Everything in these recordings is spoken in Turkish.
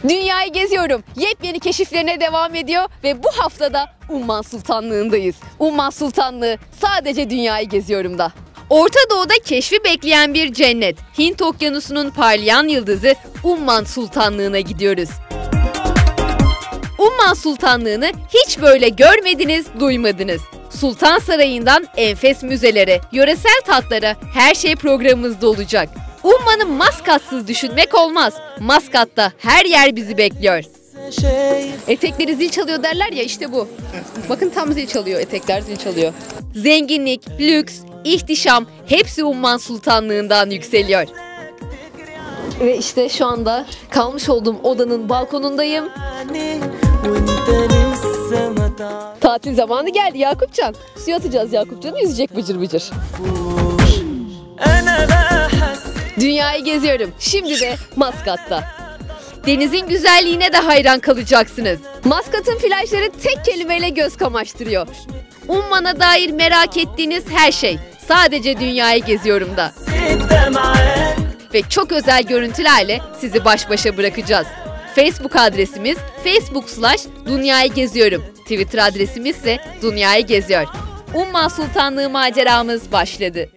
Dünyayı geziyorum. Yepyeni keşiflerine devam ediyor ve bu haftada Umman Sultanlığı'ndayız. Umman Sultanlığı sadece dünyayı geziyorum da. Orta Doğu'da keşfi bekleyen bir cennet. Hint Okyanusu'nun parlayan yıldızı Umman Sultanlığı'na gidiyoruz. Umman Sultanlığı'nı hiç böyle görmediniz, duymadınız. Sultan Sarayı'ndan enfes müzelere, yöresel tatlara her şey programımızda olacak. Umman'ı Maskat'sız düşünmek olmaz. Maskat'ta her yer bizi bekliyor. Etekleri zil çalıyor derler ya, işte bu. Bakın tam zil çalıyor, etekler zil çalıyor. Zenginlik, lüks, ihtişam hepsi Umman Sultanlığı'ndan yükseliyor. Ve işte şu anda kalmış olduğum odanın balkonundayım. Tatil zamanı geldi Yakupcan. Suya atacağız Yakupcan'ı, yüzecek bıcır bıcır. Dünyayı geziyorum. Şimdi de Maskat'ta. Denizin güzelliğine de hayran kalacaksınız. Maskat'ın plajları tek kelimeyle göz kamaştırıyor. Umman'a dair merak ettiğiniz her şey sadece dünyayı geziyorum da. Ve çok özel görüntülerle sizi baş başa bırakacağız. Facebook adresimiz facebook/Dünyayı Geziyorum. Twitter adresimiz ise Dünyayı Geziyor. Umman Sultanlığı maceramız başladı.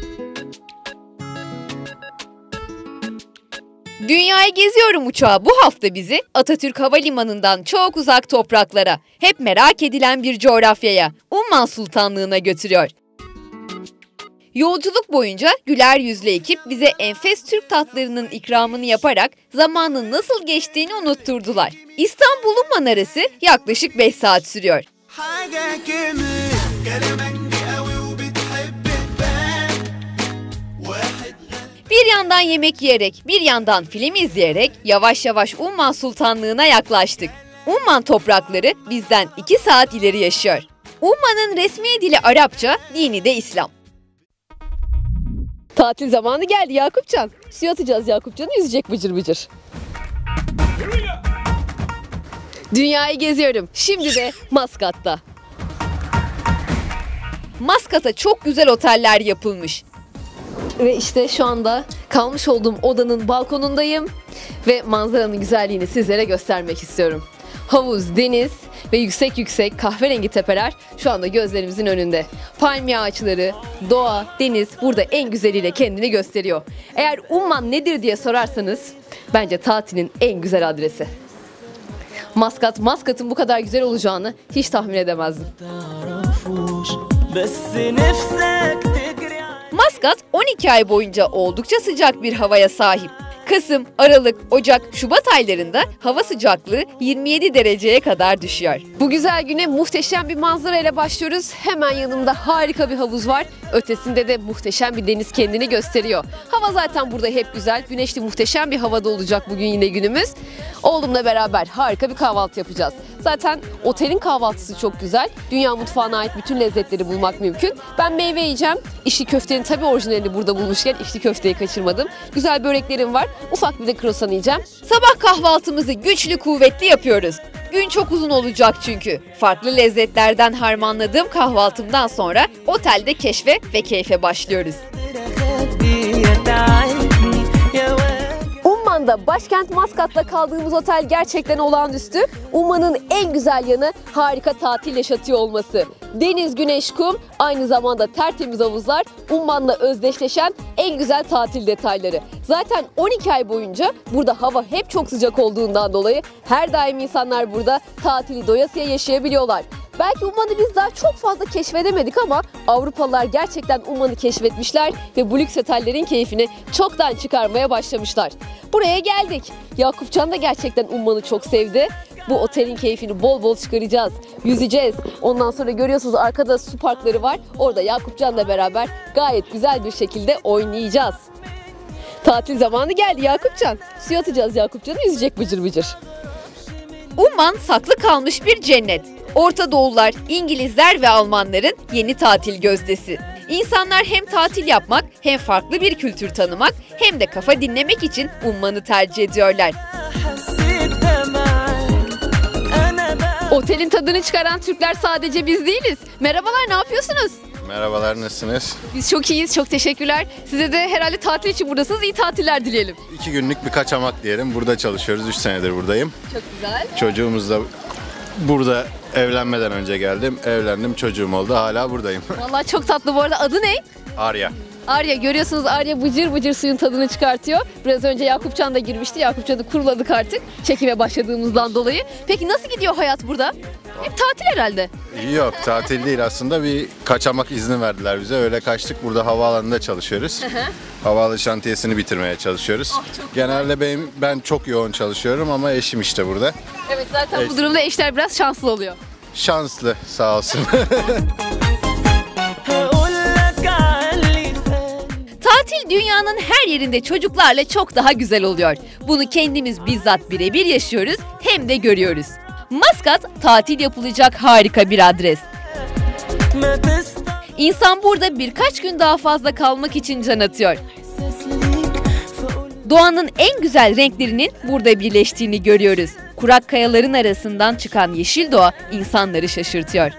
Dünyayı Geziyorum uçağı bu hafta bizi Atatürk Havalimanı'ndan çok uzak topraklara, hep merak edilen bir coğrafyaya, Umman Sultanlığı'na götürüyor. Yolculuk boyunca güler yüzlü ekip bize enfes Türk tatlarının ikramını yaparak zamanın nasıl geçtiğini unutturdular. İstanbul-Umman arası yaklaşık 5 saat sürüyor. Bir yandan yemek yiyerek, bir yandan film izleyerek yavaş yavaş Umman Sultanlığı'na yaklaştık. Umman toprakları bizden 2 saat ileri yaşıyor. Umman'ın resmi dili Arapça, dini de İslam. Tatil zamanı geldi Yakupcan. Suya atacağız Yakupcan'ı, yüzecek bıcır bıcır. Dünyayı geziyorum. Şimdi de Maskat'ta. Maskat'a çok güzel oteller yapılmış. Ve işte şu anda kalmış olduğum odanın balkonundayım ve manzaranın güzelliğini sizlere göstermek istiyorum. Havuz, deniz ve yüksek kahverengi tepeler şu anda gözlerimizin önünde. Palmiye ağaçları, doğa, deniz burada en güzeliyle kendini gösteriyor. Eğer Umman nedir diye sorarsanız bence tatilin en güzel adresi. Maskat'ın bu kadar güzel olacağını hiç tahmin edemezdim. Maskat 12 ay boyunca oldukça sıcak bir havaya sahip. Kasım, Aralık, Ocak, Şubat aylarında hava sıcaklığı 27 dereceye kadar düşüyor. Bu güzel güne muhteşem bir manzara ile başlıyoruz. Hemen yanımda harika bir havuz var. Ötesinde de muhteşem bir deniz kendini gösteriyor. Hava zaten burada hep güzel. Güneşli muhteşem bir havada olacak bugün yine günümüz. Oğlumla beraber harika bir kahvaltı yapacağız. Zaten otelin kahvaltısı çok güzel. Dünya mutfağına ait bütün lezzetleri bulmak mümkün. Ben meyve yiyeceğim. İçli köftenin tabii orijinalini burada bulmuşken içli köfteyi kaçırmadım. Güzel böreklerim var. Ufak bir de kruvasan yiyeceğim. Sabah kahvaltımızı güçlü kuvvetli yapıyoruz. Gün çok uzun olacak çünkü. Farklı lezzetlerden harmanladığım kahvaltımdan sonra otelde keşfe ve keyfe başlıyoruz. Umman'da başkent Maskat'ta kaldığımız otel gerçekten olağanüstü. Umman'ın en güzel yanı harika tatil yaşatıyor olması. Deniz, güneş, kum, aynı zamanda tertemiz havuzlar, Umman'la özdeşleşen en güzel tatil detayları. Zaten 12 ay boyunca burada hava hep çok sıcak olduğundan dolayı her daim insanlar burada tatili doyasıya yaşayabiliyorlar. Belki Umman'ı biz daha çok fazla keşfedemedik ama Avrupalılar gerçekten Umman'ı keşfetmişler ve bu lüks otellerin keyfini çoktan çıkarmaya başlamışlar. Buraya geldik. Yakupcan da gerçekten Umman'ı çok sevdi. Bu otelin keyfini bol bol çıkaracağız. Yüzeceğiz. Ondan sonra görüyorsunuz arkada su parkları var. Orada Yakupcan'la beraber gayet güzel bir şekilde oynayacağız. Tatil zamanı geldi Yakupcan. Suya atacağız Yakupcan'ı, yüzecek bıcır bıcır. Umman saklı kalmış bir cennet. Orta Doğullar, İngilizler ve Almanların yeni tatil gözdesi. İnsanlar hem tatil yapmak, hem farklı bir kültür tanımak, hem de kafa dinlemek için Umman'ı tercih ediyorlar. Otelin tadını çıkaran Türkler sadece biz değiliz. Merhabalar, ne yapıyorsunuz? Merhabalar, nasılsınız? Biz çok iyiyiz, çok teşekkürler. Size de herhalde tatil için buradasınız. İyi tatiller dileyelim. 2 günlük bir kaçamak diyelim. Burada çalışıyoruz. 3 senedir buradayım. Çok güzel. Çocuğumuz da burada evlenmeden önce geldim. Evlendim, çocuğum oldu. Hala buradayım. Vallahi çok tatlı bu arada. Adı ne? Arya. Arya, görüyorsunuz Arya bıcır bıcır suyun tadını çıkartıyor. Biraz önce Yakupcan da girmişti. Yakupcan'ı kuruladık artık çekime başladığımızdan dolayı. Peki nasıl gidiyor hayat burada? Hep tatil herhalde. Yok, tatil değil aslında. Bir kaçamak izni verdiler bize. Öyle kaçtık. Burada havaalanında çalışıyoruz. Havaalanı şantiyesini bitirmeye çalışıyoruz. Genelde ben çok yoğun çalışıyorum ama eşim işte burada. Evet, zaten bu durumda eşler biraz şanslı oluyor. Şanslı, sağ olsun. Tatil dünyanın her yerinde çocuklarla çok daha güzel oluyor. Bunu kendimiz bizzat birebir yaşıyoruz hem de görüyoruz. Maskat tatil yapılacak harika bir adres. İnsan burada birkaç gün daha fazla kalmak için can atıyor. Doğanın en güzel renklerinin burada birleştiğini görüyoruz. Kurak kayaların arasından çıkan yeşil doğa insanları şaşırtıyor.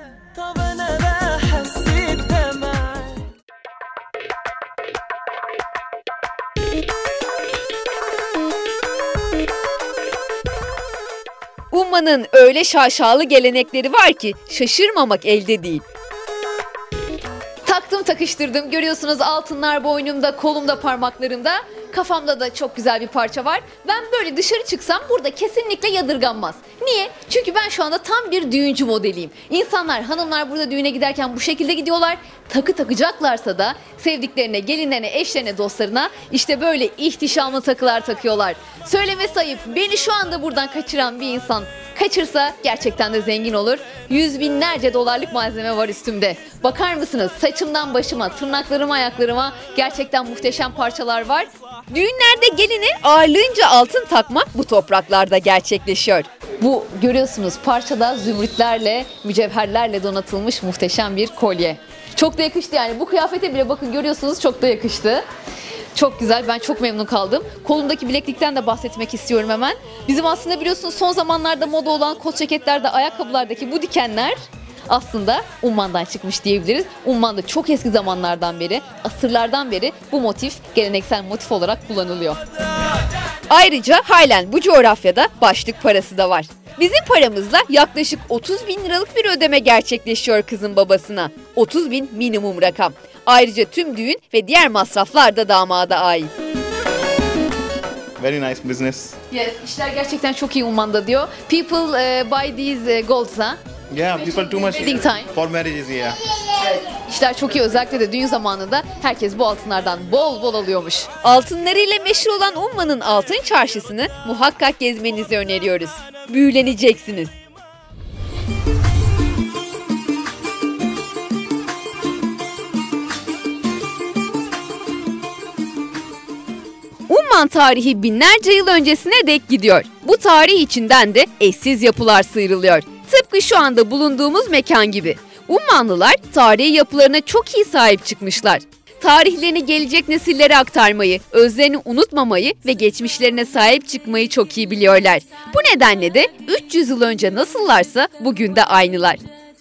Umman'ın öyle şaşalı gelenekleri var ki şaşırmamak elde değil. Taktım takıştırdım, görüyorsunuz altınlar boynumda, kolumda, parmaklarımda. Kafamda da çok güzel bir parça var. Ben böyle dışarı çıksam burada kesinlikle yadırganmaz. Niye? Çünkü ben şu anda tam bir düğüncü modeliyim. İnsanlar, hanımlar burada düğüne giderken bu şekilde gidiyorlar. Takı takacaklarsa da sevdiklerine, gelinlerine, eşlerine, dostlarına işte böyle ihtişamlı takılar takıyorlar. Söylemesi ayıp, beni şu anda buradan kaçıran bir insan kaçırsa gerçekten de zengin olur. Yüz binlerce dolarlık malzeme var üstümde. Bakar mısınız? Saçımdan başıma, tırnaklarıma, ayaklarıma gerçekten muhteşem parçalar var. Düğünlerde gelini ağırlığınca altın takmak bu topraklarda gerçekleşiyor. Bu görüyorsunuz parçada zümrütlerle, mücevherlerle donatılmış muhteşem bir kolye. Çok da yakıştı yani. Bu kıyafete bile bakın görüyorsunuz çok da yakıştı. Çok güzel, ben çok memnun kaldım. Kolumdaki bileklikten de bahsetmek istiyorum hemen. Bizim aslında biliyorsunuz son zamanlarda moda olan kot ceketlerde, ayakkabılardaki bu dikenler aslında Umman'dan çıkmış diyebiliriz. Umman'da çok eski zamanlardan beri, asırlardan beri bu motif geleneksel motif olarak kullanılıyor. Ayrıca halen bu coğrafyada başlık parası da var. Bizim paramızla yaklaşık 30 bin liralık bir ödeme gerçekleşiyor kızın babasına. 30 bin minimum rakam. Ayrıca tüm düğün ve diğer masraflar da damada ait. Very nice business. Yes, işler gerçekten çok iyi Umman'da diyor. People buy these golds, ha? Yeah, people too much Wedding time. for marriages, yeah. İşler çok iyi, özellikle de düğün zamanında herkes bu altınlardan bol bol alıyormuş. Altınlarıyla meşhur olan Umman'ın altın çarşısını muhakkak gezmenizi öneriyoruz. Büyüleneceksiniz. Umman tarihi binlerce yıl öncesine dek gidiyor. Bu tarih içinden de eşsiz yapılar sıyrılıyor. Tıpkı şu anda bulunduğumuz mekan gibi. Ummanlılar tarihi yapılarına çok iyi sahip çıkmışlar. Tarihlerini gelecek nesillere aktarmayı, özlerini unutmamayı ve geçmişlerine sahip çıkmayı çok iyi biliyorlar. Bu nedenle de 300 yıl önce nasıllarsa bugün de aynılar.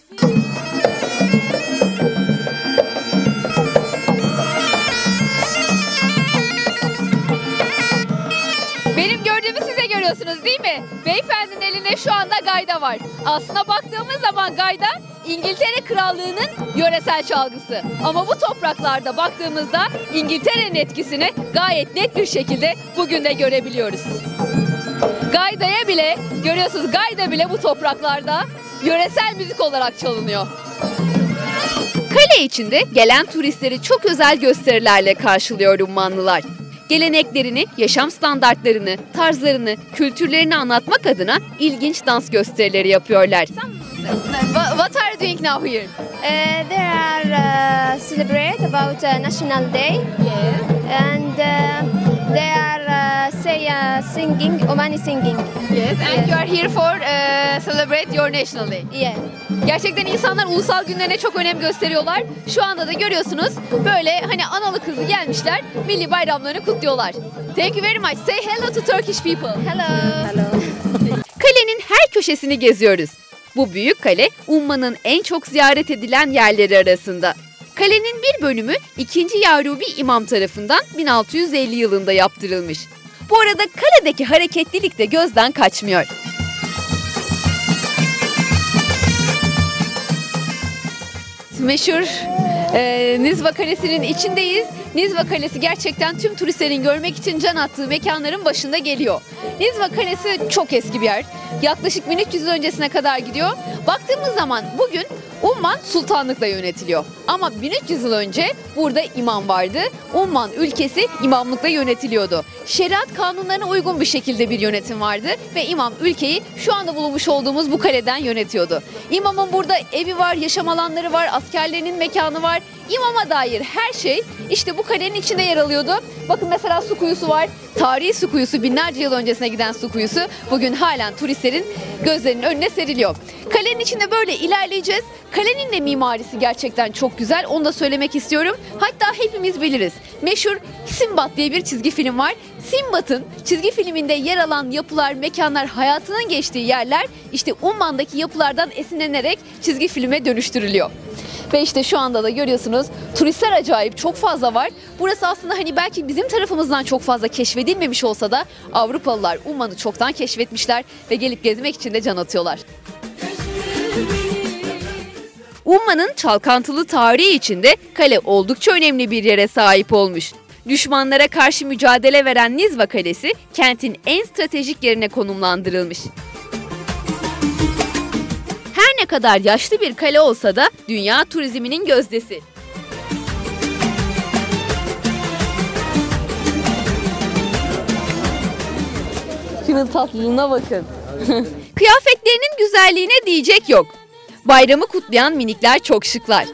Benim gördüğümü siz de görüyorsunuz değil mi? Beyefendinin elinde şu anda gayda var. Aslına baktığımız zaman gayda İngiltere Krallığı'nın yöresel çalgısı. Ama bu topraklarda baktığımızda İngiltere'nin etkisini gayet net bir şekilde bugün de görebiliyoruz. Gayda'ya bile, görüyorsunuz gayda bile bu topraklarda yöresel müzik olarak çalınıyor. Kale içinde gelen turistleri çok özel gösterilerle karşılıyor Ummanlılar. Geleneklerini, yaşam standartlarını, tarzlarını, kültürlerini anlatmak adına ilginç dans gösterileri yapıyorlar. What are you doing now here? There are celebrate about National Day. Yes. And they are singing, Omani singing. Yes. And you are here for celebrate your national day. Yeah. Gerçekten insanlar ulusal günlerine çok önem gösteriyorlar. Şu anda da görüyorsunuz böyle hani analı kızı gelmişler, milli bayramlarını kutluyorlar. Thank you very much. Say hello to Turkish people. Hello. Hello. Kalenin her köşesini geziyoruz. Bu büyük kale Umman'ın en çok ziyaret edilen yerleri arasında. Kalenin bir bölümü 2. Yarubi İmam tarafından 1650 yılında yaptırılmış. Bu arada kaledeki hareketlilik de gözden kaçmıyor. Meşhur Nizva Kalesi'nin içindeyiz. Nizva Kalesi gerçekten tüm turistlerin görmek için can attığı mekanların başında geliyor. Nizva Kalesi çok eski bir yer. Yaklaşık 1300 yıl öncesine kadar gidiyor. Baktığımız zaman bugün Umman sultanlıkla yönetiliyor. Ama 1300 yıl önce burada imam vardı. Umman ülkesi imamlıkla yönetiliyordu. Şeriat kanunlarına uygun bir şekilde bir yönetim vardı ve imam ülkeyi şu anda bulunmuş olduğumuz bu kaleden yönetiyordu. İmamın burada evi var, yaşam alanları var, askerlerinin mekanı var. İmama dair her şey işte bu kalenin içinde yer alıyordu. Bakın mesela su kuyusu var. Tarihi su kuyusu, binlerce yıl öncesine giden su kuyusu bugün halen turistlerin gözlerinin önüne seriliyor. Kalenin içinde böyle ilerleyeceğiz. Kalenin de mimarisi gerçekten çok güzel. Onu da söylemek istiyorum. Hatta hepimiz biliriz. Meşhur Sinbad diye bir çizgi film var. Sinbad'ın çizgi filminde yer alan yapılar, mekanlar, hayatının geçtiği yerler işte Umman'daki yapılardan esinlenerek çizgi filme dönüştürülüyor. Ve işte şu anda da görüyorsunuz turistler acayip çok fazla var. Burası aslında hani belki bizim tarafımızdan çok fazla keşfedilmemiş olsa da Avrupalılar Umman'ı çoktan keşfetmişler ve gelip gezmek için de can atıyorlar. Umman'ın çalkantılı tarihi içinde kale oldukça önemli bir yere sahip olmuş. Düşmanlara karşı mücadele veren Nizva Kalesi kentin en stratejik yerine konumlandırılmış. Her ne kadar yaşlı bir kale olsa da dünya turizminin gözdesi. Şunun tatlılığına bakın. Kıyafetlerinin güzelliğine diyecek yok. Bayramı kutlayan minikler çok şıklar.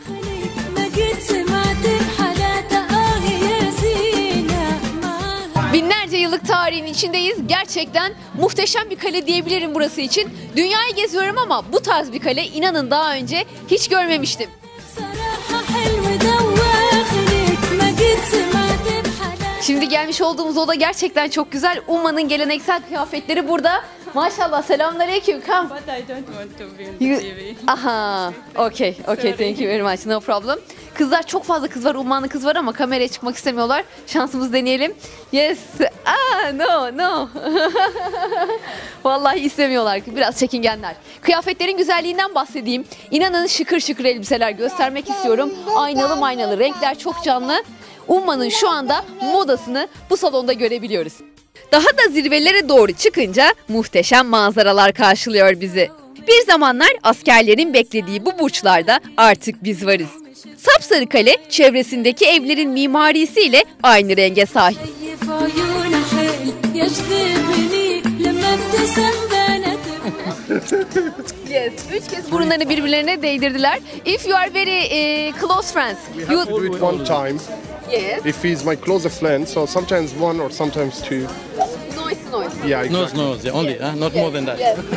Binlerce yıllık tarihin içindeyiz. Gerçekten muhteşem bir kale diyebilirim burası için. Dünyayı geziyorum ama bu tarz bir kale inanın daha önce hiç görmemiştim. Şimdi gelmiş olduğumuz oda gerçekten çok güzel. Umman'ın geleneksel kıyafetleri burada. Maşallah, selamünaleyküm. Come. But I don't want to be in TV. Aha, okay, thank you very much, no problem. Kızlar, çok fazla kız var, Ummanlı kız var ama kameraya çıkmak istemiyorlar. Şansımızı deneyelim. Yes, no. Vallahi istemiyorlar, biraz çekingenler. Kıyafetlerin güzelliğinden bahsedeyim. İnanın şıkır şıkır elbiseler göstermek istiyorum. Aynalı, renkler çok canlı. Umman'ın şu anda modasını bu salonda görebiliyoruz. Daha da zirvelere doğru çıkınca muhteşem manzaralar karşılıyor bizi. Bir zamanlar askerlerin beklediği bu burçlarda artık biz varız. Sapsarı kale çevresindeki evlerin mimarisiyle aynı renge sahip. Yes, 3 kez burunlarını birbirlerine değdirdiler. If you are very close friends, We have to do it one time. yes, If he's my closer friend, so sometimes one or sometimes two. noise. Yeah, exactly. No, only, not more than that. Yes.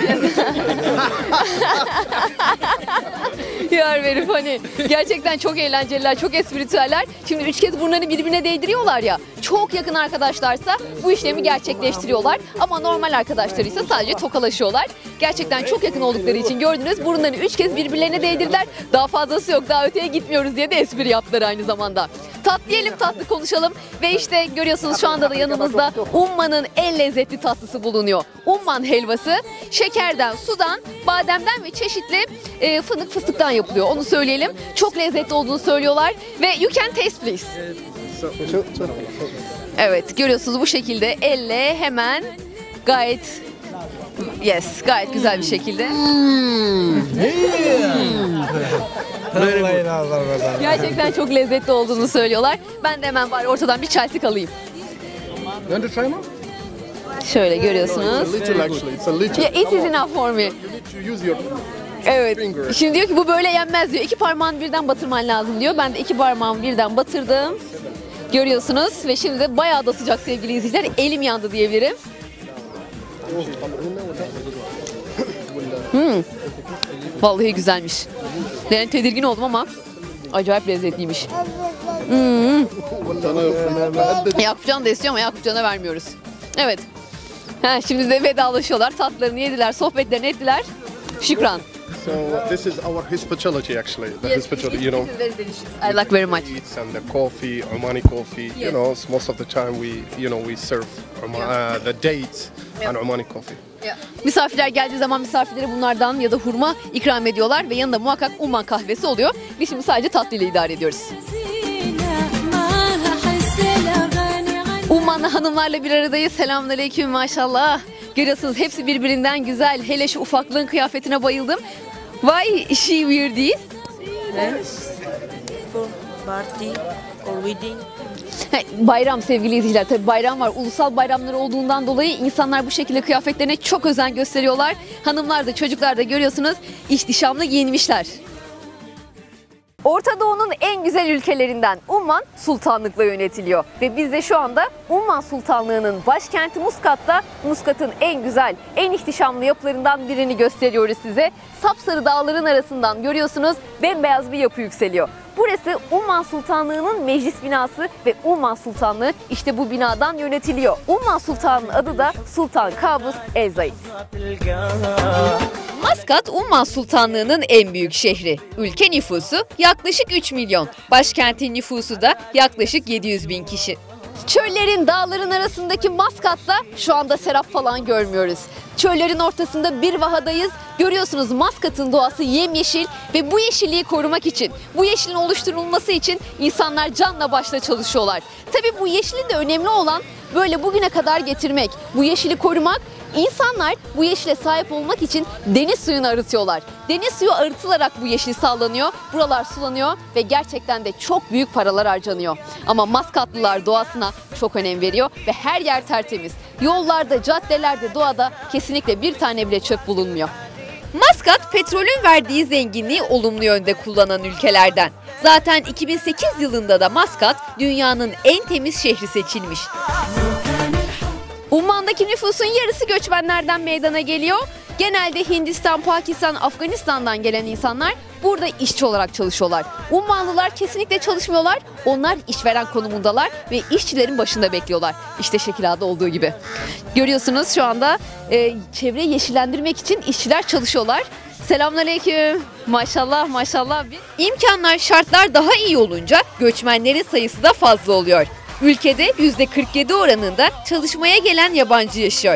You are very funny. Gerçekten çok eğlenceliler, çok espritüeller. Şimdi 3 kez burnlarını birbirine değdiriyorlar ya. Çok yakın arkadaşlarsa bu işlemi gerçekleştiriyorlar. Ama normal arkadaşlarıysa sadece tokalaşıyorlar. Gerçekten çok yakın oldukları için gördünüz, burunlarını 3 kez birbirlerine değdirdiler. Daha fazlası yok, daha öteye gitmiyoruz diye de espri yaptılar aynı zamanda. Tatlı yiyelim, tatlı konuşalım ve işte görüyorsunuz şu anda da yanımızda Umman'ın en lezzetli tatlısı bulunuyor. Umman helvası şekerden, sudan, bademden ve çeşitli fındık fıstıktan yapılıyor. Onu söyleyelim. Çok lezzetli olduğunu söylüyorlar ve you can taste please. Evet, görüyorsunuz bu şekilde elle hemen gayet gayet güzel bir şekilde. Gerçekten çok lezzetli olduğunu söylüyorlar. Ben de hemen bari ortadan bir çeltik alayım. You want to try more? Şöyle görüyorsunuz. A little actually. It's a little. Yeah, it is enough for me. You need to use your. Evet. Finger. Şimdi diyor ki bu böyle yenmez diyor. 2 parmağını birden batırman lazım diyor. Ben de 2 parmağımı birden batırdım. Görüyorsunuz ve şimdi de bayağı da sıcak sevgili izleyiciler. Elim yandı diyebilirim. Vallahi güzelmiş. Ben tedirgin oldum ama acayip lezzetliymiş. Yakupcan da istiyor ama Yakupcan'a vermiyoruz. Evet. Şimdi de vedalaşıyorlar. Tatlarını yediler, sohbetlerini ettiler. Şükran. So this is our hospitality actually. The hospitality, you know. This is very delicious. I like very much. Eats and the coffee, Omani coffee. You know, most of the time we serve the dates and Omani coffee. Misafirler geldiği zaman misafirlere bunlardan ya da hurma ikram ediyorlar ve yanında muhakkak Umman kahvesi oluyor. Biz şimdi sadece tatlıyla idare ediyoruz. Ummanlı hanımlarla bir aradayız. Selamünaleyküm maşallah. Görüyorsunuz hepsi birbirinden güzel. Hele şu ufaklığın kıyafetine bayıldım. Why she wear this? Party or wedding. Bayram sevgili izleyiciler. Tabii bayram var. Ulusal bayramları olduğundan dolayı insanlar bu şekilde kıyafetlerine çok özen gösteriyorlar. Hanımlar da çocuklar da görüyorsunuz ihtişamlı giyinmişler. Orta Doğu'nun en güzel ülkelerinden Umman sultanlıkla yönetiliyor. Ve biz de şu anda Umman Sultanlığı'nın başkenti Muskat'ta Muskat'ın en güzel, en ihtişamlı yapılarından birini gösteriyoruz size. Sapsarı dağların arasından görüyorsunuz bembeyaz bir yapı yükseliyor. Burası Umman Sultanlığı'nın meclis binası ve Umman Sultanlığı işte bu binadan yönetiliyor. Umman Sultanı'nın adı da Sultan Kabus El Zayed. Maskat, Umman Sultanlığı'nın en büyük şehri. Ülke nüfusu yaklaşık 3 milyon. Başkentin nüfusu da yaklaşık 700 bin kişi. Çöllerin, dağların arasındaki Maskat'ta şu anda serap falan görmüyoruz. Çöllerin ortasında bir vahadayız. Görüyorsunuz Maskat'ın doğası yemyeşil ve bu yeşilliği korumak için, bu yeşilin oluşturulması için insanlar canla başla çalışıyorlar. Tabii bu yeşilin de önemli olan böyle bugüne kadar getirmek, bu yeşili korumak. İnsanlar bu yeşile sahip olmak için deniz suyunu arıtıyorlar. Deniz suyu arıtılarak bu yeşil sağlanıyor, buralar sulanıyor ve gerçekten de çok büyük paralar harcanıyor. Ama Maskatlılar doğasına çok önem veriyor ve her yer tertemiz. Yollarda, caddelerde, doğada kesinlikle bir tane bile çöp bulunmuyor. Maskat, petrolün verdiği zenginliği olumlu yönde kullanan ülkelerden. Zaten 2008 yılında da Maskat dünyanın en temiz şehri seçilmiş. Umman'daki nüfusun yarısı göçmenlerden meydana geliyor. Genelde Hindistan, Pakistan, Afganistan'dan gelen insanlar burada işçi olarak çalışıyorlar. Ummanlılar kesinlikle çalışmıyorlar. Onlar işveren konumundalar ve işçilerin başında bekliyorlar. İşte şekil A'da olduğu gibi. Görüyorsunuz şu anda çevreyi yeşillendirmek için işçiler çalışıyorlar. Selamünaleyküm. Maşallah maşallah. İmkanlar, şartlar daha iyi olunca göçmenlerin sayısı da fazla oluyor. Ülkede %47 oranında çalışmaya gelen yabancı yaşıyor.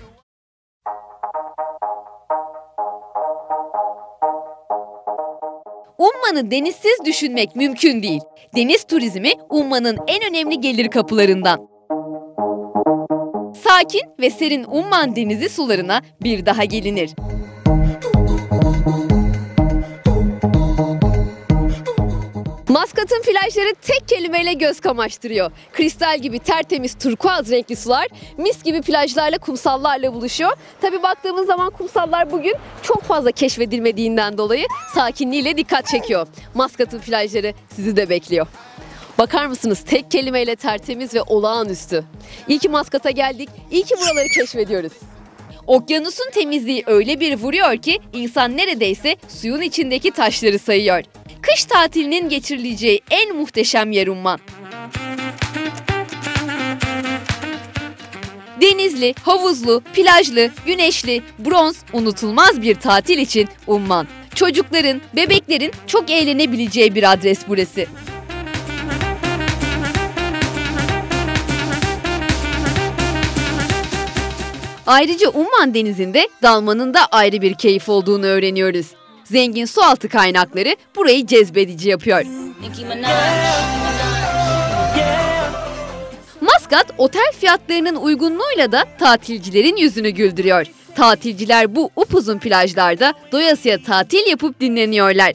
Umman'ı denizsiz düşünmek mümkün değil. Deniz turizmi Umman'ın en önemli gelir kapılarından. Sakin ve serin Umman denizi sularına bir daha gelinir. Maskat'ın plajları tek kelimeyle göz kamaştırıyor. Kristal gibi tertemiz turkuaz renkli sular mis gibi plajlarla, kumsallarla buluşuyor. Tabii baktığımız zaman kumsallar bugün çok fazla keşfedilmediğinden dolayı sakinliğiyle dikkat çekiyor. Maskat'ın plajları sizi de bekliyor. Bakar mısınız? Tek kelimeyle tertemiz ve olağanüstü. İyi ki Maskat'a geldik, iyi ki buraları keşfediyoruz. Okyanusun temizliği öyle bir vuruyor ki insan neredeyse suyun içindeki taşları sayıyor. Kış tatilinin geçirileceği en muhteşem yer Umman. Denizli, havuzlu, plajlı, güneşli, bronz unutulmaz bir tatil için Umman. Çocukların, bebeklerin çok eğlenebileceği bir adres burası. Ayrıca Umman denizinde dalmanın da ayrı bir keyif olduğunu öğreniyoruz. Zengin sualtı kaynakları burayı cezbedici yapıyor. Maskat, otel fiyatlarının uygunluğuyla da tatilcilerin yüzünü güldürüyor. Tatilciler bu upuzun plajlarda doyasıya tatil yapıp dinleniyorlar.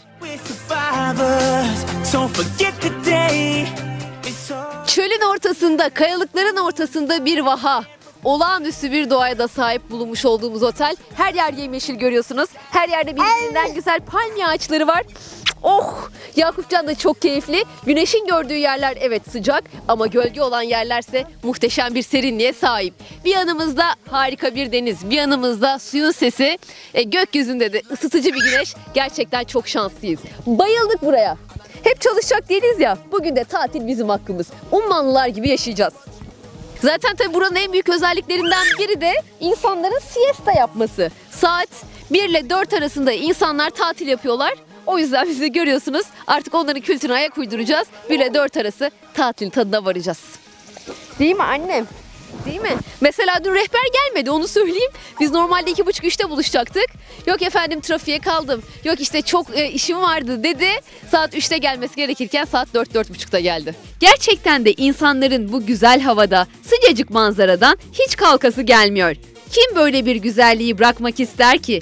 Çölün ortasında, kayalıkların ortasında bir vaha. Olağanüstü bir doğaya da sahip bulunmuş olduğumuz otel. Her yer yemyeşil görüyorsunuz. Her yerde birbirinden güzel palmiye ağaçları var. Oh! Yakupcan da çok keyifli. Güneşin gördüğü yerler evet sıcak ama gölge olan yerlerse muhteşem bir serinliğe sahip. Bir yanımızda harika bir deniz, bir yanımızda suyun sesi, gökyüzünde de ısıtıcı bir güneş. Gerçekten çok şanslıyız. Bayıldık buraya. Hep çalışacak değiliz ya. Bugün de tatil bizim hakkımız. Ummanlılar gibi yaşayacağız. Zaten tabii buranın en büyük özelliklerinden biri de insanların siesta yapması. Saat 1 ile 4 arasında insanlar tatil yapıyorlar. O yüzden bizi görüyorsunuz. Artık onların kültürüne ayak uyduracağız. 1 ile 4 arası tatil tadına varacağız. Değil mi annem? Değil mi? Mesela dün rehber gelmedi, onu söyleyeyim. Biz normalde 2.30-3'te buluşacaktık. Yok efendim trafiğe kaldım. Yok işte çok işim vardı dedi. Saat 3'te gelmesi gerekirken saat 4-4.30'da geldi. Gerçekten de insanların bu güzel havada, sıcacık manzaradan hiç kalkası gelmiyor. Kim böyle bir güzelliği bırakmak ister ki?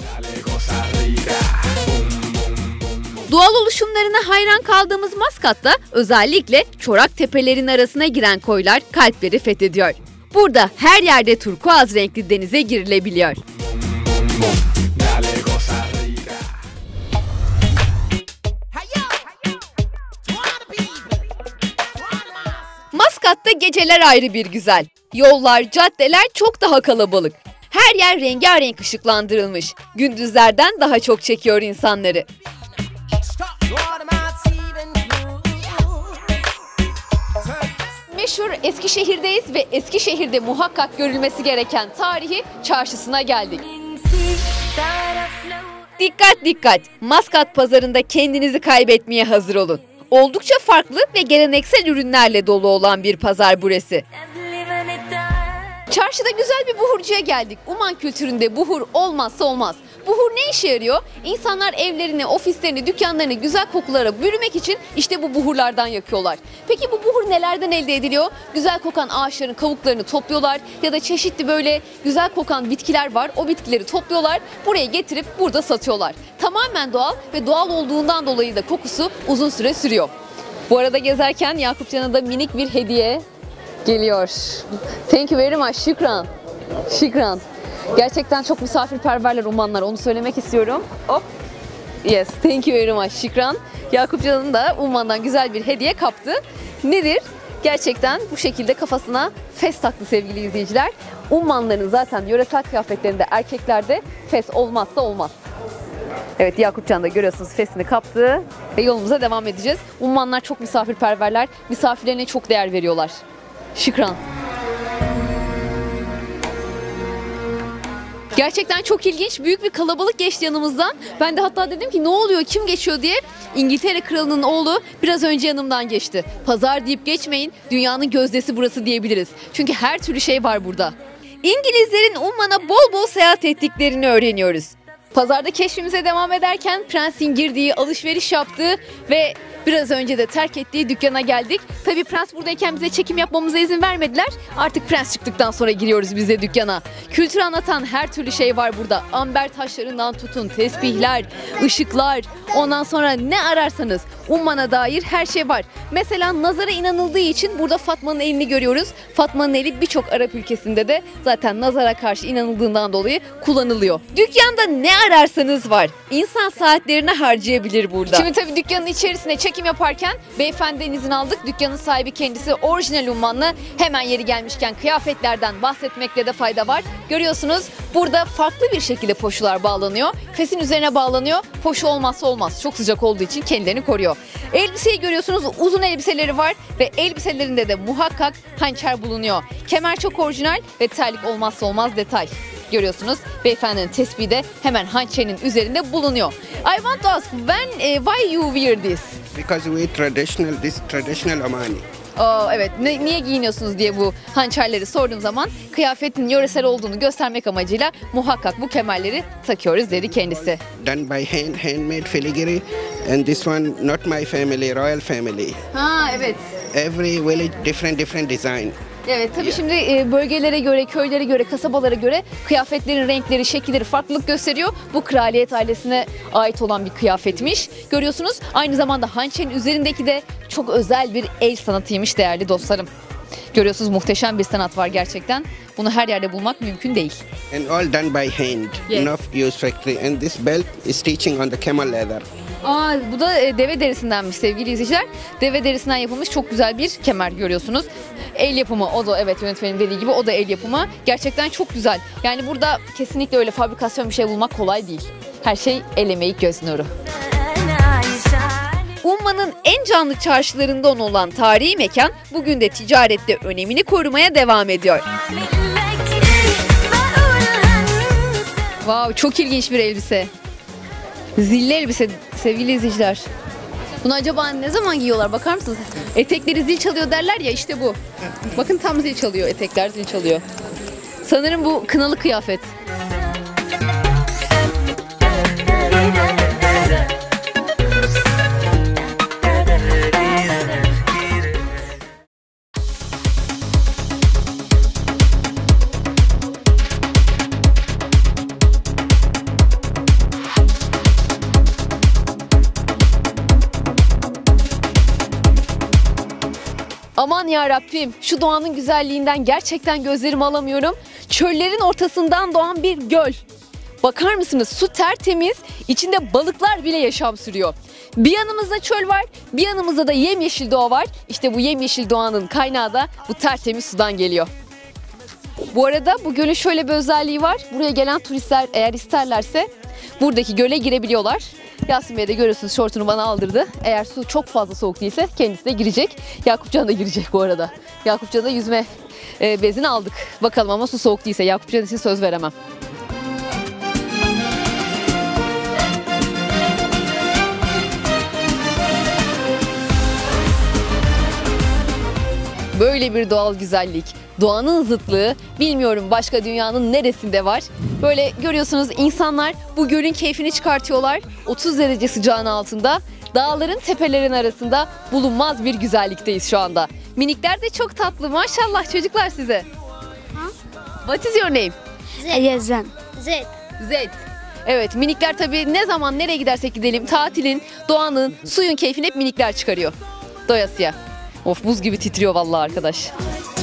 Doğal oluşumlarına hayran kaldığımız Maskat'ta özellikle çorak tepelerin arasına giren koylar kalpleri fethediyor. Burada her yerde turkuaz renkli denize girilebiliyor. Maskat'ta geceler ayrı bir güzel. Yollar, caddeler çok daha kalabalık. Her yer rengarenk ışıklandırılmış. Gündüzlerden daha çok çekiyor insanları. Meşhur Eskişehir'deyiz ve Eskişehir'de muhakkak görülmesi gereken tarihi çarşısına geldik. Dikkat dikkat! Maskat pazarında kendinizi kaybetmeye hazır olun. Oldukça farklı ve geleneksel ürünlerle dolu olan bir pazar burası. Çarşıda güzel bir buhurcuya geldik. Uman kültüründe buhur olmazsa olmaz. Buhur ne işe yarıyor? İnsanlar evlerini, ofislerini, dükkanlarını güzel kokulara bürümek için işte bu buhurlardan yakıyorlar. Peki bu buhur nelerden elde ediliyor? Güzel kokan ağaçların kavuklarını topluyorlar ya da çeşitli böyle güzel kokan bitkiler var. O bitkileri topluyorlar, buraya getirip burada satıyorlar. Tamamen doğal ve doğal olduğundan dolayı da kokusu uzun süre sürüyor. Bu arada gezerken Yakupcan'a da minik bir hediye geliyor. Thank you very much. Şükran. Şükran. Gerçekten çok misafirperverler Umanlar. Onu söylemek istiyorum. Hop. Yes. Thank you very much. Şükran. Yakupcan'ın da Uman'dan güzel bir hediye kaptı. Nedir? Gerçekten bu şekilde kafasına fes taktı sevgili izleyiciler. Ummanların zaten yöresel kıyafetlerinde erkeklerde fes olmazsa olmaz. Evet, Yakupcan da görüyorsunuz fesini kaptı ve yolumuza devam edeceğiz. Ummanlar çok misafirperverler. Misafirlerine çok değer veriyorlar. Şükran. Gerçekten çok ilginç. Büyük bir kalabalık geçti yanımızdan. Ben de hatta dedim ki ne oluyor, kim geçiyor diye. İngiltere kralının oğlu biraz önce yanımdan geçti. Pazar deyip geçmeyin, dünyanın gözdesi burası diyebiliriz. Çünkü her türlü şey var burada. İngilizlerin Umman'a bol bol seyahat ettiklerini öğreniyoruz. Pazarda keşfimize devam ederken Prens'in girdiği, alışveriş yaptığı ve biraz önce de terk ettiği dükkana geldik. Tabii Prens buradayken bize çekim yapmamıza izin vermediler. Artık Prens çıktıktan sonra giriyoruz biz de dükkana. Kültür anlatan her türlü şey var burada. Amber taşlarından tutun, tesbihler, ışıklar, ondan sonra ne ararsanız Umman'a dair her şey var. Mesela nazara inanıldığı için burada Fatma'nın elini görüyoruz. Fatma'nın eli birçok Arap ülkesinde de zaten nazara karşı inanıldığından dolayı kullanılıyor. Dükkanda ne ararsanız var. İnsan saatlerini harcayabilir burada. Şimdi tabii dükkanın içerisine çekim yaparken beyefendiden izin aldık. Dükkanın sahibi kendisi orijinal Ummanlı. Hemen yeri gelmişken kıyafetlerden bahsetmekte de fayda var. Görüyorsunuz burada farklı bir şekilde poşular bağlanıyor. Fesin üzerine bağlanıyor. Poşu olmazsa olmaz. Çok sıcak olduğu için kendilerini koruyor. Elbiseyi görüyorsunuz, uzun elbiseleri var ve elbiselerinde de muhakkak hançer bulunuyor. Kemer çok orijinal ve terlik olmazsa olmaz detay. Görüyorsunuz beyefendinin tespihi de hemen hançerin üzerinde bulunuyor. I want to ask why you wear this? Because we traditional Omani. Evet, niye giyiniyorsunuz diye bu hançerleri sorduğum zaman kıyafetin yöresel olduğunu göstermek amacıyla muhakkak bu kemerleri takıyoruz dedi kendisi. Done by handmade filigree, and this one not my family, royal family. Ha evet. Every village different design. Evet tabii şimdi bölgelere göre, köylere göre, kasabalara göre kıyafetlerin renkleri, şekilleri farklılık gösteriyor. Bu kraliyet ailesine ait olan bir kıyafetmiş. Görüyorsunuz aynı zamanda hançerin üzerindeki de çok özel bir el sanatıymış değerli dostlarım. Görüyorsunuz muhteşem bir sanat var gerçekten. Bunu her yerde bulmak mümkün değil. And all done by hand, yes. Not used factory. And this belt is stitching on the camel leather. Bu da deve derisindenmiş sevgili izleyiciler. Deve derisinden yapılmış çok güzel bir kemer görüyorsunuz. El yapımı, o da evet yönetmenin dediği gibi o da el yapımı. Gerçekten çok güzel. Yani burada kesinlikle öyle fabrikasyon bir şey bulmak kolay değil. Her şey el emeği, göz nuru. Umman'ın en canlı çarşılarından olan tarihi mekan bugün de ticarette önemini korumaya devam ediyor. Wow, çok ilginç bir elbise. Zilli elbise sevgili izleyiciler. Bunu acaba ne zaman giyiyorlar bakar mısınız? Etekleri zil çalıyor derler ya, işte bu. Bakın tam zil çalıyor, etekler zil çalıyor. Sanırım bu kınalı kıyafet. Aman ya Rabbim, şu doğanın güzelliğinden gerçekten gözlerimi alamıyorum. Çöllerin ortasından doğan bir göl. Bakar mısınız? Su tertemiz, içinde balıklar bile yaşam sürüyor. Bir yanımızda çöl var, bir yanımızda da yemyeşil doğa var. İşte bu yemyeşil doğanın kaynağı da bu tertemiz sudan geliyor. Bu arada bu gölün şöyle bir özelliği var. Buraya gelen turistler eğer isterlerse buradaki göle girebiliyorlar. Yasin Bey de görüyorsunuz, şortunu bana aldırdı. Eğer su çok fazla soğuk değilse kendisi de girecek. Yakupcan da girecek bu arada. Yakupcan'a yüzme bezini aldık. Bakalım ama su soğuk değilse Yakupcan için söz veremem. Böyle bir doğal güzellik, doğanın zıtlığı bilmiyorum başka dünyanın neresinde var. Böyle görüyorsunuz insanlar bu gölün keyfini çıkartıyorlar. 30 derece sıcağın altında, dağların tepelerin arasında bulunmaz bir güzellikteyiz şu anda. Minikler de çok tatlı maşallah çocuklar size. What is your name? Yazan. Zed. Zed. Evet, minikler tabii ne zaman nereye gidersek gidelim tatilin, doğanın, suyun keyfini hep minikler çıkarıyor. Doyasıya. Of, buz gibi titriyor vallahi arkadaş.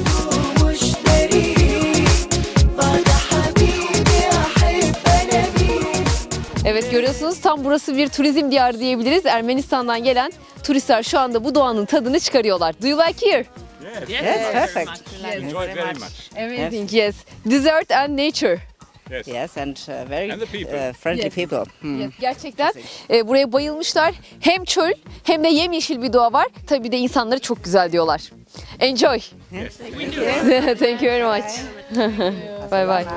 Evet, görüyorsunuz tam burası bir turizm diyarı diyebiliriz. Ermenistan'dan gelen turistler şu anda bu doğanın tadını çıkarıyorlar. Do you like here? Yes, perfect. Enjoyed very much. Amazing, yes. Desert and nature. Yes, and very And the people. friendly Yes. people. Yes, gerçekten buraya bayılmışlar. Hem çöl hem de yemyeşil bir doğa var. Tabii de insanları çok güzel diyorlar. Enjoy. Thank you very much. Bye bye.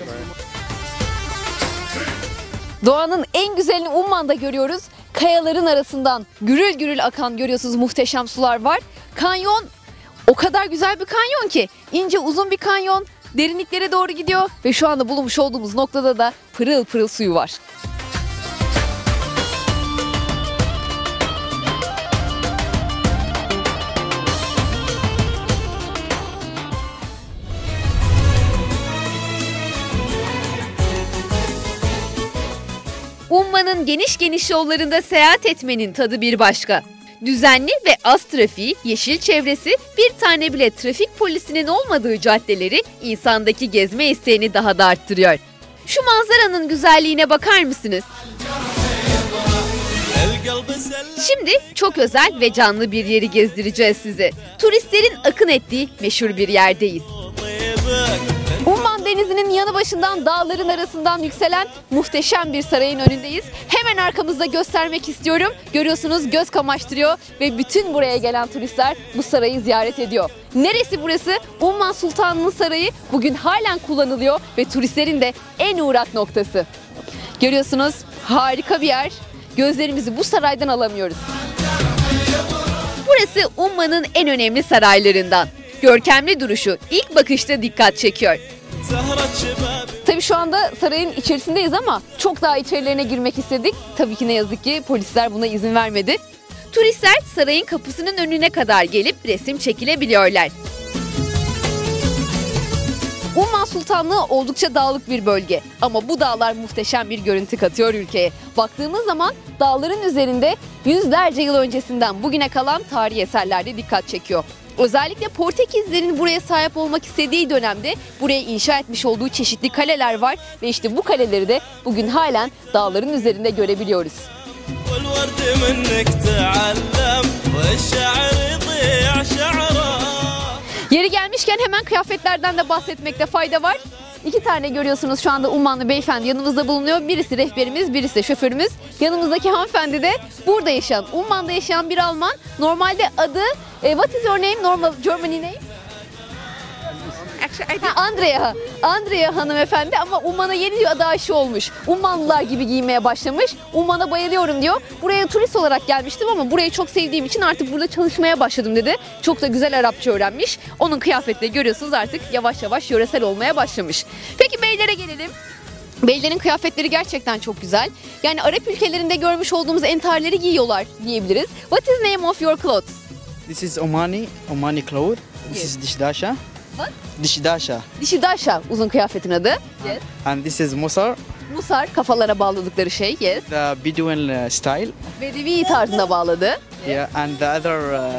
Doğanın en güzelini Umman'da görüyoruz. Kayaların arasından gürül gürül akan görüyorsunuz muhteşem sular var. Kanyon o kadar güzel bir kanyon ki, ince uzun bir kanyon, derinliklere doğru gidiyor ve şu anda bulunmuş olduğumuz noktada da pırıl pırıl suyu var. Umman'ın geniş geniş yollarında seyahat etmenin tadı bir başka. Düzenli ve az trafiği, yeşil çevresi, bir tane bile trafik polisinin olmadığı caddeleri insandaki gezme isteğini daha da arttırıyor. Şu manzaranın güzelliğine bakar mısınız? Şimdi çok özel ve canlı bir yeri gezdireceğiz size. Turistlerin akın ettiği meşhur bir yerdeyiz. Umman Denizi'nin yanı başından dağların arasından yükselen muhteşem bir sarayın önündeyiz. Hemen arkamızda göstermek istiyorum. Görüyorsunuz, göz kamaştırıyor ve bütün buraya gelen turistler bu sarayı ziyaret ediyor. Neresi burası? Umman Sultanı'nın sarayı bugün halen kullanılıyor ve turistlerin de en uğrak noktası. Görüyorsunuz, harika bir yer. Gözlerimizi bu saraydan alamıyoruz. Burası Umman'ın en önemli saraylarından. Görkemli duruşu ilk bakışta dikkat çekiyor. Tabii şu anda sarayın içerisindeyiz ama çok daha içerilerine girmek istedik. Tabii ki ne yazık ki polisler buna izin vermedi. Turistler sarayın kapısının önüne kadar gelip resim çekilebiliyorlar. Umman Sultanlığı oldukça dağlık bir bölge ama bu dağlar muhteşem bir görüntü katıyor ülkeye. Baktığımız zaman dağların üzerinde yüzlerce yıl öncesinden bugüne kalan tarihi eserler de dikkat çekiyor. Özellikle Portekizlerin buraya sahip olmak istediği dönemde buraya inşa etmiş olduğu çeşitli kaleler var ve işte bu kaleleri de bugün halen dağların üzerinde görebiliyoruz. Yeri gelmişken hemen kıyafetlerden de bahsetmekte fayda var. İki tane görüyorsunuz şu anda Ummanlı beyefendi yanımızda bulunuyor. Birisi rehberimiz, birisi de şoförümüz. Yanımızdaki hanımefendi de burada yaşayan, Umman'da yaşayan bir Alman. Normalde adı, what is your name? Normal Germany name? Andrea hanımefendi ama Umman'a yeni adı aşı olmuş. Ummanlılar gibi giyinmeye başlamış. Umman'a bayılıyorum diyor. Buraya turist olarak gelmiştim ama burayı çok sevdiğim için artık burada çalışmaya başladım dedi. Çok da güzel Arapça öğrenmiş. Onun kıyafetleri görüyorsunuz artık yavaş yavaş yöresel olmaya başlamış. Peki beylere gelelim. Beylerin kıyafetleri gerçekten çok güzel. Yani Arap ülkelerinde görmüş olduğumuz entarleri giyiyorlar diyebiliriz. What is name of your clothes? This is Omani cloth. This is Dishdasha. What? Dishdasha. Dişidaşa uzun kıyafetin adı. Yes. And this is Musar, Musar kafalara bağladıkları şey. Yes. the Bedouin style. Bedevi tarzında bağladı. Yeah, and the other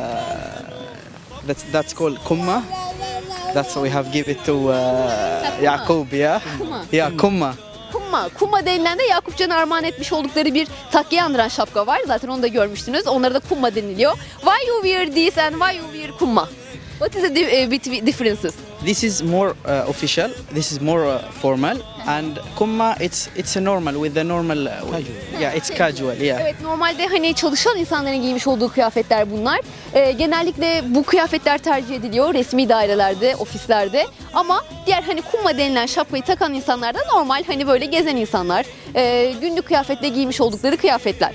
that's called Kumma. That's we have give it to Yaqub. Yeah. Kumma. Yeah, Kumma. Kumma. Kumma denilen de Yakup Can'a armağan etmiş oldukları bir takkiye andıran şapka var. Zaten onu da görmüştünüz. Onlara da kumma deniliyor. Why you wear this and why you wear kumma? What is the differences? This is more official. This is more formal. And Kumma, it's a normal with the normal. Yeah, it's casual. Yeah. Evet, normalde hani çalışan insanların giymiş olduğu kıyafetler bunlar. Genellikle bu kıyafetler tercih ediliyor resmi dairelerde, ofislerde. Ama diğer hani kumma denilen şapkayı takan insanlar da normal hani böyle gezen insanlar. Günlük kıyafetle giymiş oldukları kıyafetler.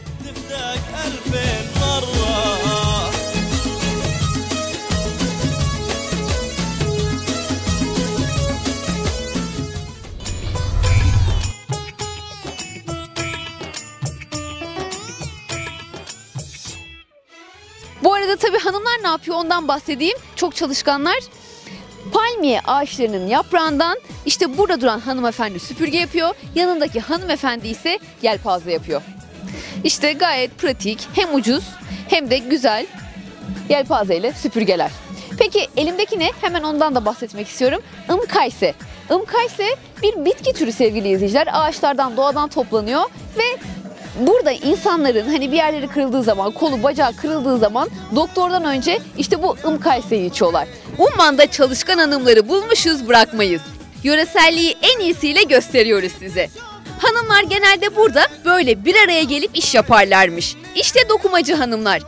Bu arada tabii hanımlar ne yapıyor ondan bahsedeyim. Çok çalışkanlar. Palmiye ağaçlarının yaprağından işte burada duran hanımefendi süpürge yapıyor. Yanındaki hanımefendi ise yelpaze yapıyor. İşte gayet pratik, hem ucuz hem de güzel yelpazeyle süpürgeler. Peki elimdeki ne? Hemen ondan da bahsetmek istiyorum. Imkayse. Imkayse bir bitki türü sevgili izleyiciler. Ağaçlardan, doğadan toplanıyor ve burada insanların hani bir yerleri kırıldığı zaman, kolu bacağı kırıldığı zaman doktordan önce işte bu ımkayseyi içiyorlar. Umman'da çalışkan hanımları bulmuşuz, bırakmayız. Yöreselliği en iyisiyle gösteriyoruz size. Hanımlar genelde burada böyle bir araya gelip iş yaparlarmış. İşte dokumacı hanımlar.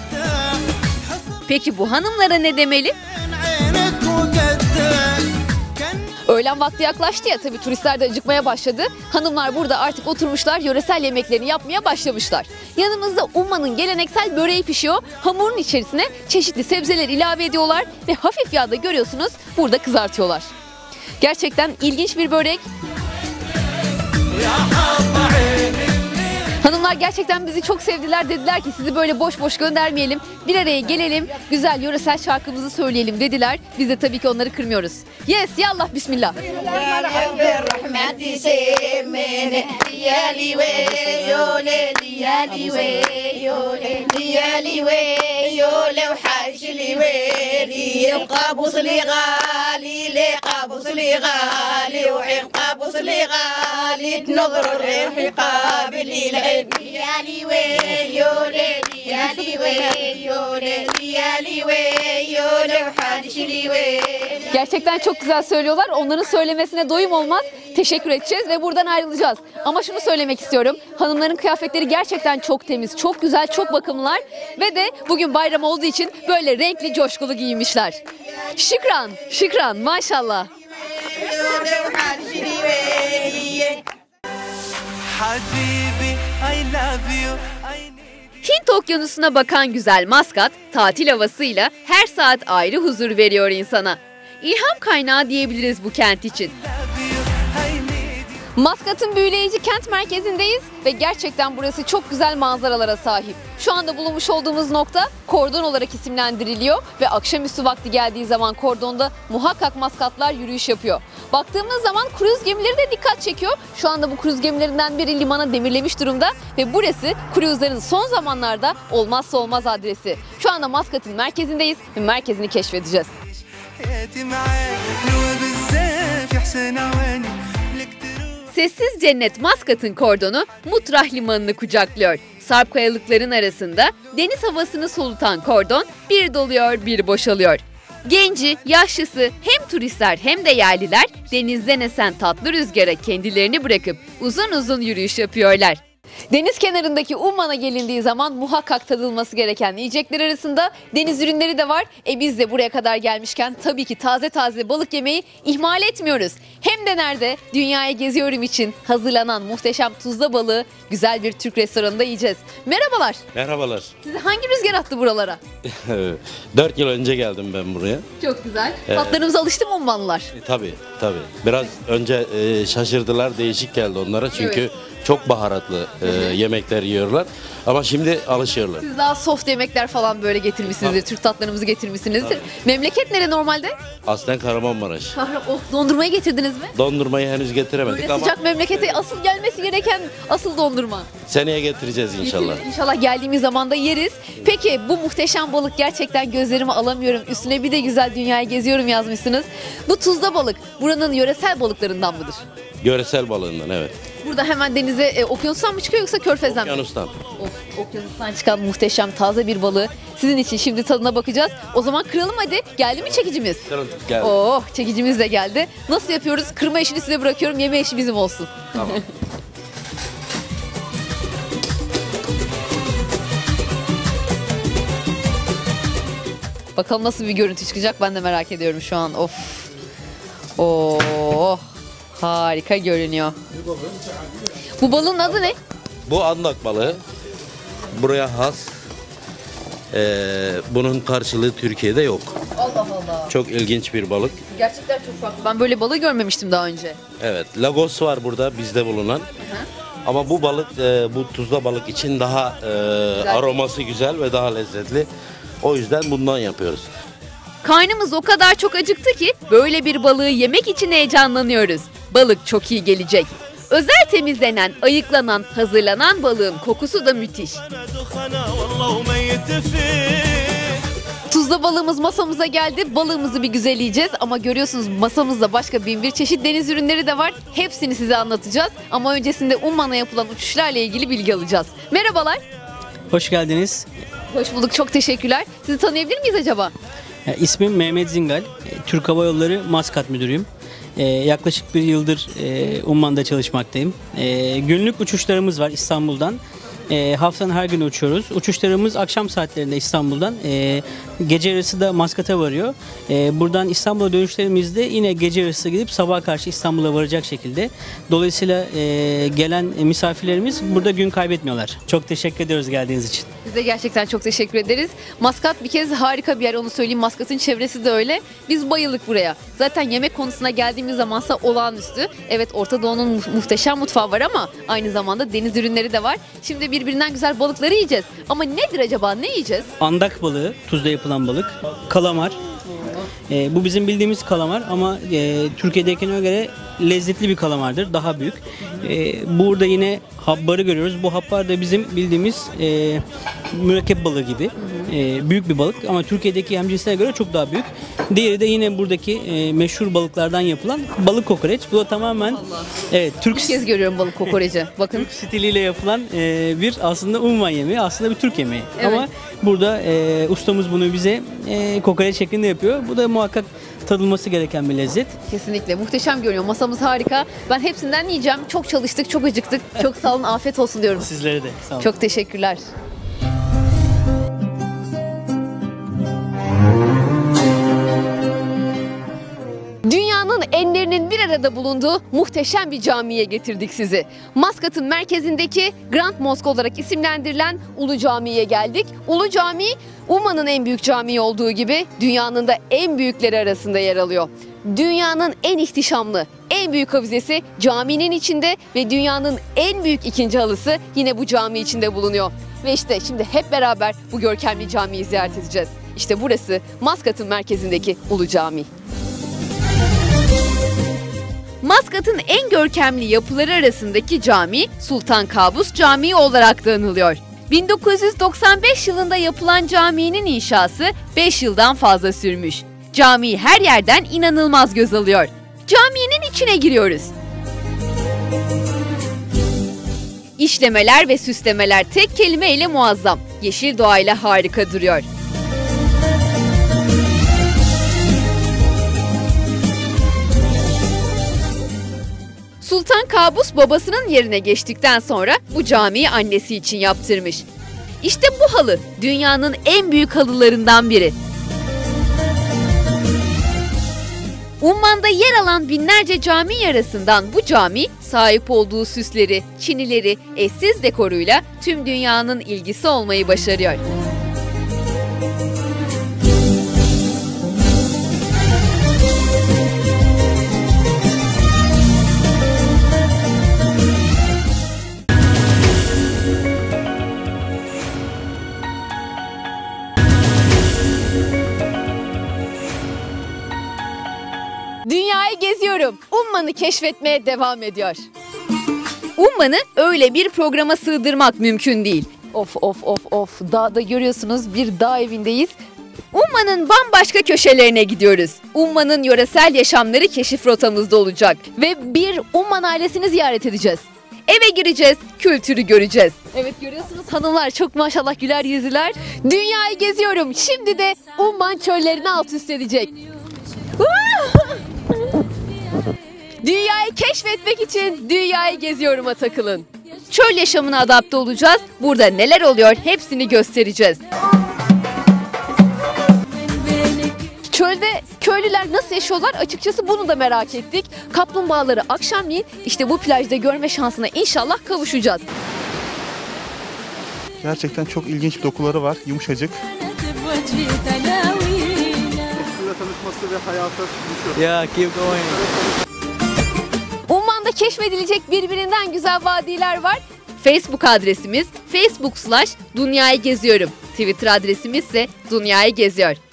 Peki bu hanımlara ne demeli? Öğlen vakti yaklaştı ya, tabii turistler de acıkmaya başladı. Hanımlar burada artık oturmuşlar, yöresel yemeklerini yapmaya başlamışlar. Yanımızda Umman'ın geleneksel böreği pişiyor. Hamurun içerisine çeşitli sebzeler ilave ediyorlar ve hafif yağda görüyorsunuz burada kızartıyorlar. Gerçekten ilginç bir börek. Hanımlar gerçekten bizi çok sevdiler, dediler ki sizi böyle boş boş göndermeyelim, bir araya gelelim, güzel yöresel şarkımızı söyleyelim dediler. Biz de tabii ki onları kırmıyoruz. Yes, yallah, bismillah. Gerçekten çok güzel söylüyorlar. Onların söylemesine doyum olmaz. Teşekkür edeceğiz ve buradan ayrılacağız. Ama şunu söylemek istiyorum. Hanımların kıyafetleri gerçekten çok temiz, çok güzel, çok bakımlılar. Ve de bugün bayram olduğu için böyle renkli, coşkulu giyinmişler. Şükran, şükran, maşallah. Hint Okyanusu'na bakan güzel Maskat, tatil havasıyla her saat ayrı huzur veriyor insana. İlham kaynağı diyebiliriz bu kent için. Maskat'ın büyüleyici kent merkezindeyiz ve gerçekten burası çok güzel manzaralara sahip. Şu anda bulunmuş olduğumuz nokta kordon olarak isimlendiriliyor ve akşamüstü vakti geldiği zaman kordonda muhakkak Maskatlar yürüyüş yapıyor. Baktığımız zaman kruz gemileri de dikkat çekiyor. Şu anda bu kruz gemilerinden biri limana demirlemiş durumda ve burası kruzların son zamanlarda olmazsa olmaz adresi. Şu anda Maskat'ın merkezindeyiz ve merkezini keşfedeceğiz. Sessiz cennet Maskat'ın kordonu Mutrah limanını kucaklıyor. Sarp kayalıkların arasında deniz havasını solutan kordon bir doluyor bir boşalıyor. Genci, yaşlısı hem turistler hem de yerliler denizden esen tatlı rüzgara kendilerini bırakıp uzun uzun yürüyüş yapıyorlar. Deniz kenarındaki Umman'a gelindiği zaman muhakkak tadılması gereken yiyecekler arasında deniz ürünleri de var. Biz de buraya kadar gelmişken tabii ki taze taze balık yemeyi ihmal etmiyoruz. Hem de nerede? Dünyaya geziyorum için hazırlanan muhteşem tuzla balığı güzel bir Türk restoranında yiyeceğiz. Merhabalar. Merhabalar. Sizi hangi rüzgar attı buralara? 4 yıl önce geldim ben buraya. Çok güzel. Tatlarımıza alıştı mı Ummanlılar? Tabii. Biraz önce şaşırdılar, değişik geldi onlara çünkü Evet. çok baharatlı yemekler yiyorlar. Ama şimdi alışıyorlar. Siz daha soft yemekler falan böyle getirmişsinizdir. Türk tatlarımızı getirmişsinizdir. Memleket nere normalde? Aslen Kahramanmaraş. Dondurmayı getirdiniz mi? Dondurmayı henüz getiremedik Böyle ama sıcak memlekete asıl gelmesi gereken asıl dondurma. seneye getireceğiz inşallah. İnşallah geldiğimiz zaman da yeriz. Peki bu muhteşem balık gerçekten gözlerimi alamıyorum. Üstüne bir de güzel dünyayı geziyorum yazmışsınız. Bu tuzla balık buranın yöresel balıklarından mıdır? Yöresel balığından, evet. Burada hemen denize okyanustan mı çıkıyor yoksa körfezden mi? Okyanustan. Okyanustan çıkan muhteşem taze bir balığı sizin için şimdi tadına bakacağız. O zaman kıralım hadi. Geldi mi çekicimiz? Geldi. Oh, çekicimiz de geldi. Nasıl yapıyoruz? Kırma işini size bırakıyorum. Yeme işi bizim olsun. Tamam. Bakalım nasıl bir görüntü çıkacak ben de merak ediyorum şu an. Of. Oh. Harika görünüyor. Bu balığın adı ne? Bu andak balığı. Buraya has. Bunun karşılığı Türkiye'de yok. Allah Allah. Çok ilginç bir balık. Gerçekten çok farklı. Ben böyle balığı görmemiştim daha önce. Evet, Lagos var burada bizde bulunan. Ama bu balık, bu tuzla balık için daha aroması güzel ve daha lezzetli. O yüzden bundan yapıyoruz. Karnımız o kadar çok acıktı ki böyle bir balığı yemek için heyecanlanıyoruz. Balık çok iyi gelecek. Özel temizlenen, ayıklanan, hazırlanan balığın kokusu da müthiş. Tuzla balığımız masamıza geldi. Balığımızı bir güzel yiyeceğiz ama görüyorsunuz masamızda başka bin bir çeşit deniz ürünleri de var. Hepsini size anlatacağız ama öncesinde Umman'a yapılan uçuşlarla ilgili bilgi alacağız. Merhabalar. Hoş geldiniz. Hoş bulduk, çok teşekkürler. Sizi tanıyabilir miyiz acaba? İsmim Mehmet Zingal. Türk Hava Yolları Maskat Müdürüyüm. Yaklaşık bir yıldır Umman'da çalışmaktayım. Günlük uçuşlarımız var İstanbul'dan. Haftanın her günü uçuyoruz. Uçuşlarımız akşam saatlerinde İstanbul'dan. Gece yarısı da Maskat'a varıyor. Buradan İstanbul'a dönüşlerimizde yine gece yarısı gidip sabaha karşı İstanbul'a varacak şekilde. Dolayısıyla gelen misafirlerimiz burada gün kaybetmiyorlar. Çok teşekkür ediyoruz geldiğiniz için. Biz de gerçekten çok teşekkür ederiz. Maskat bir kez harika bir yer, onu söyleyeyim. Maskat'ın çevresi de öyle. Biz bayıldık buraya. Zaten yemek konusuna geldiğimiz zamansa olağanüstü. Evet, Orta Doğu'nun muhteşem mutfağı var ama aynı zamanda deniz ürünleri de var. Şimdi birbirinden güzel balıkları yiyeceğiz. Ama nedir acaba? Ne yiyeceğiz? Andak balığı, tuzda yapılan balık. Kalamar. Bu bizim bildiğimiz kalamar ama Türkiye'dekine göre lezzetli bir kalamardır. Daha büyük. Burada yine habbarı görüyoruz. Bu habbar da bizim bildiğimiz mürekkep balığı gibi. Büyük bir balık ama Türkiye'deki hemcinsine göre çok daha büyük. Diğeri de yine buradaki meşhur balıklardan yapılan balık kokoreç. Bu da tamamen Türk. İlk kez görüyorum balık kokoreci. Bakın. Türk stiliyle yapılan bir aslında Umman yemeği, aslında bir Türk yemeği. Evet. Ama burada ustamız bunu bize kokoreç şeklinde yapıyor. Bu da muhakkak tadılması gereken bir lezzet. Kesinlikle. Muhteşem görünüyor. Masamız harika. Ben hepsinden yiyeceğim. Çok çalıştık, çok acıktık. Çok sağ olun, afiyet olsun diyorum. Sizlere de sağ olun. Çok teşekkürler. Dünyanın enlerinin bir arada bulunduğu muhteşem bir camiye getirdik sizi. Maskat'ın merkezindeki Grand Mosque olarak isimlendirilen Ulu Cami'ye geldik. Ulu Cami, Umman'ın en büyük camii olduğu gibi dünyanın da en büyükleri arasında yer alıyor. Dünyanın en ihtişamlı, en büyük havizesi caminin içinde ve dünyanın en büyük ikinci halısı yine bu cami içinde bulunuyor. Ve işte şimdi hep beraber bu görkemli camiyi ziyaret edeceğiz. İşte burası Maskat'ın merkezindeki Ulu Cami. Maskat'ın en görkemli yapıları arasındaki cami Sultan Kabus Camii olarak da anılıyor. 1995 yılında yapılan caminin inşası 5 yıldan fazla sürmüş. Cami her yerden inanılmaz göz alıyor. Caminin içine giriyoruz. İşlemeler ve süslemeler tek kelimeyle muazzam. Yeşil doğayla harika duruyor. Sultan Kabus babasının yerine geçtikten sonra bu camiyi annesi için yaptırmış. İşte bu halı dünyanın en büyük halılarından biri. Umman'da yer alan binlerce cami arasından bu cami sahip olduğu süsleri, çinileri, eşsiz dekoruyla tüm dünyanın ilgisi olmayı başarıyor. Dünyayı geziyorum. Umman'ı keşfetmeye devam ediyor. Umman'ı öyle bir programa sığdırmak mümkün değil. Of. Dağda görüyorsunuz, bir dağ evindeyiz. Umman'ın bambaşka köşelerine gidiyoruz. Umman'ın yöresel yaşamları keşif rotamızda olacak. Ve bir Umman ailesini ziyaret edeceğiz. Eve gireceğiz, kültürü göreceğiz. Evet, görüyorsunuz hanımlar çok maşallah güler yüzlüler. Dünyayı geziyorum. Şimdi de Umman çöllerini alt üst edecek. Dünyayı keşfetmek için dünyayı geziyorum'a takılın. Çöl yaşamına adapte olacağız. Burada neler oluyor hepsini göstereceğiz. Çölde köylüler nasıl yaşıyorlar, açıkçası bunu da merak ettik. Kaplumbağaları akşamleyin işte bu plajda görme şansına inşallah kavuşacağız. Gerçekten çok ilginç bir dokuları var. Yumuşacık. tanışması ve hayata düşüyor. Yeah, keep going. Umman'da keşfedilecek birbirinden güzel vadiler var. Facebook adresimiz Facebook/Dünyayı Geziyorum. Twitter adresimiz ise Dünyayı Geziyor.